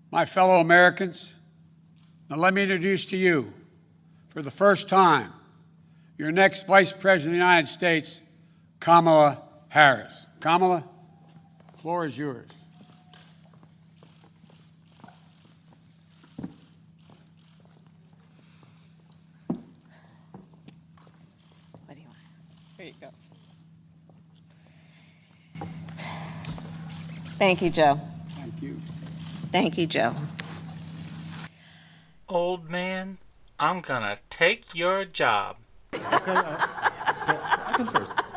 My fellow Americans, now let me introduce to you, for the first time, your next Vice President of the United States, Kamala Harris. Kamala, the floor is yours. What do you want? Here you go. Thank you, Joe. Thank you. Thank you, Joe. Old man, I'm gonna take your job. Okay, I can first.